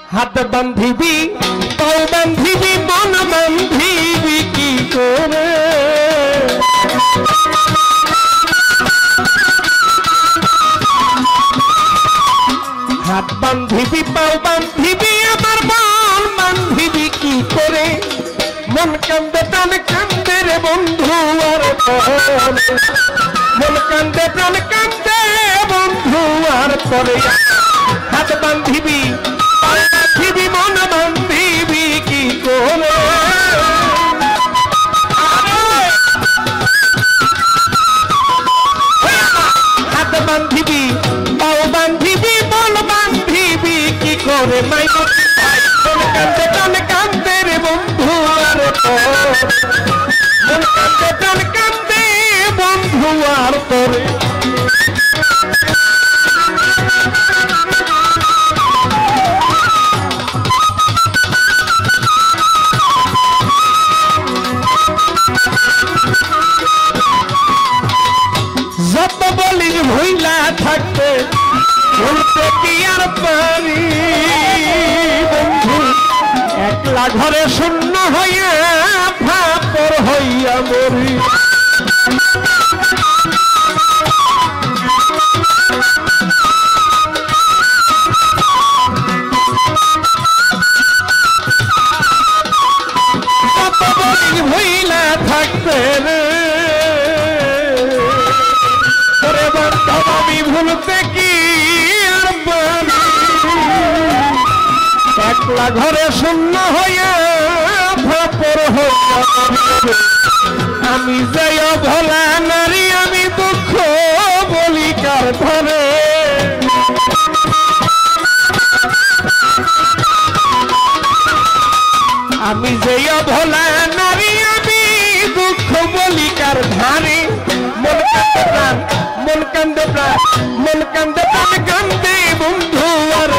হাত বান্ধিবি পাও বান্ধিবি মন বান্ধিবি কি করে হাত বান্ধিবি পাও বান্ধিবি আমার মন বান্ধিবি কি করে মন কান্দে প্রাণ কান্দে রে বন্ধু আর মন কান্দে প্রাণ কান্দে বন্ধু আর পরে হাত বান্ধিবি পাও বান্ধিবি মন বান্ধিবি কি করে হাত বান্ধিবি পাও বান্ধিবি মন বান্ধিবি কি করে মাই মন কান্দে প্রাণ কান্দে রে বন্ধু আর মন কান্দে প্রাণ কান্দে বন্ধু আর তোরে যত বলিস ভুইলা থাকতে ভুলতে কি আর পারি বন্ধু একলা ঘরে শূন্য হইয়া ভাপর হইয়া মরি যত বলিস ভুইলা থাকতে রে বান্ধব আমি ভুলতে কি আর পারি একলা ঘরে শূন্য হইয়া ভাপর হইয়া আমি যাই ভোলা নারী আমি দুঃখ বলি কার ধরে আমি যাই ভোলা নারী আমি দুঃখ বলি কার ধারে মন কান্দে প্রাণ মন কান্দে প্রাণ মন কান্দে প্রাণ কান্দে বন্ধু আর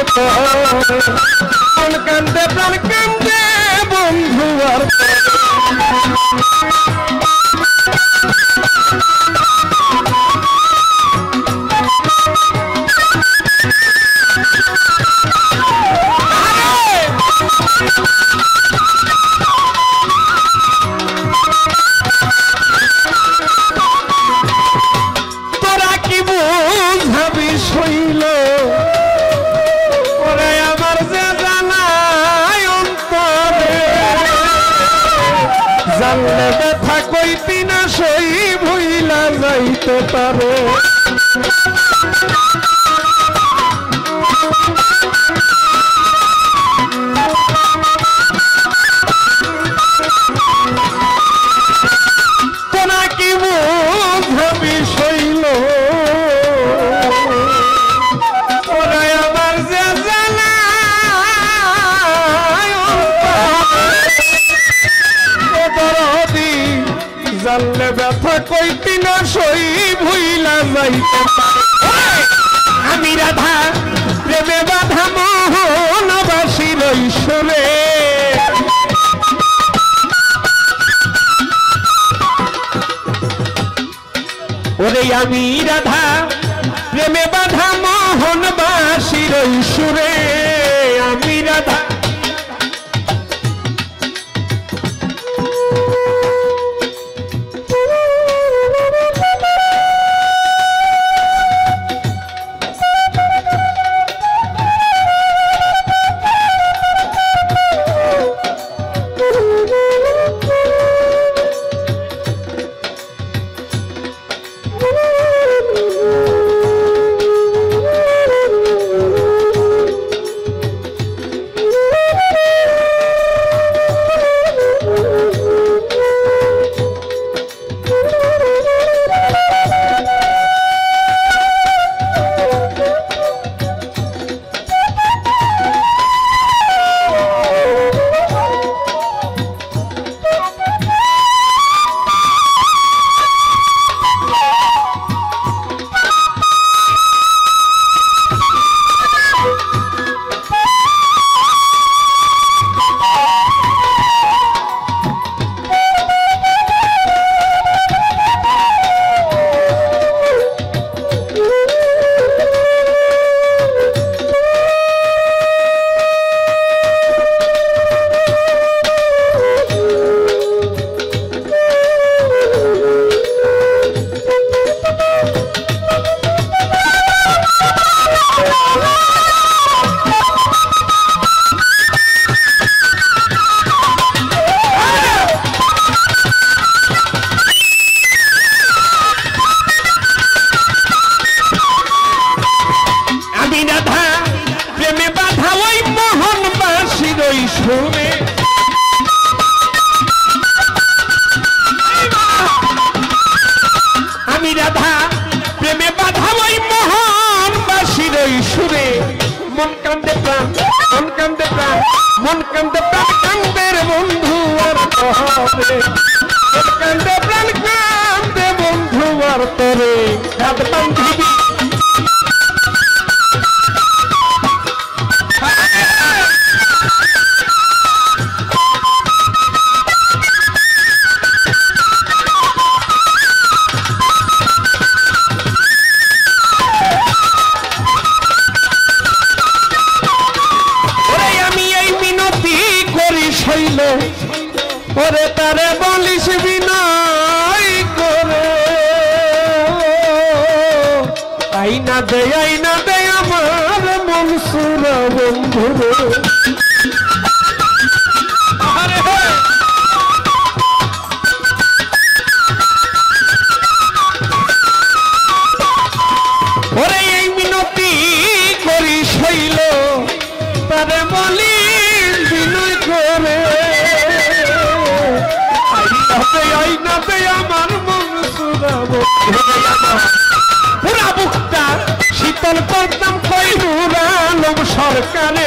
মন কান্দে প্রাণ কান্দে বন্ধু আর তোরা কি বুঝাবি শৈল ওরে আমার যে জানাই অন্তরে জানলে ব্যথা কইতি না সই ভুইলা যাইতে পারে তোরা কি বুঝাবি শৈল ওরে আমার যে জানাই দরদি জানলে ব্যথা কইতি না সই ভুইলা যাইতে পারে আমি রাধা প্রেমে বাধা মোহনবাসীর ঈশ্বরে ওরে আমি রাধা প্রেমে বাধা মোহনবাসীর ঈশ্বরে আমি রাধা বাসিরই শুনে আমি রাধা প্রেমে বাধা ওই মহান বাসিরই সুরে মন কান্দে প্রাণ মন কান্দে প্রাণ মন কান্দে প্রাণ কান্দের বন্ধু আর তরে মন কান্দে প্রাণ কান্দে বন্ধু আর তরে হাত বান্ধিবি ওরে তারে বলিস বিনয় করে আইনা দে আমার মনসুর বন্ধু ওরে এই মিনতি করি শৈল তারে বলিস বিনয় করে আইনাতে আমার মনসুরা পুরা বুকটা শীতল করতাম কই নুরালম সরকারে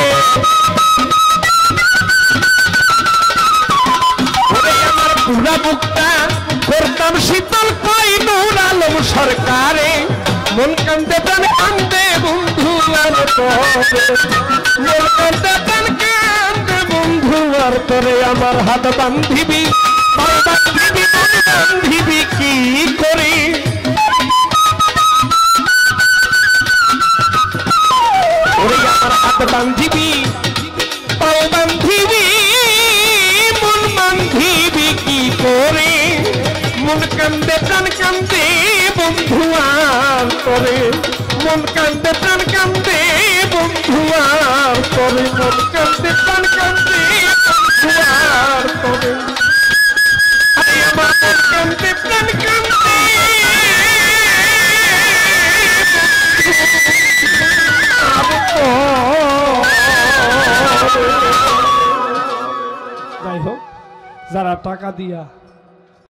আমার পুরা বুকটা করতাম শীতল কই নুরালম সরকারে মন কান্দে প্রাণ কান্দে বন্ধু আর মন কান্দে প্রাণ কান্দে বন্ধু আর তোরে আমার হাত বান্ধিবি বান্ধিবি কি করে ওরে আমার হাত বান্ধিবি পাও বান্ধিবি মন বান্ধিবি কি করে মন কান্দে প্রাণ কান্দে বন্ধু আর করে মন কান্দে প্রাণ কান্দে বন্ধু আর করে মন কান্দে প্রাণ কান্দে বন্ধু আর করে আমার কান্দে প্রাণ কান্দে যাই হোক যারা টাকা দিয়া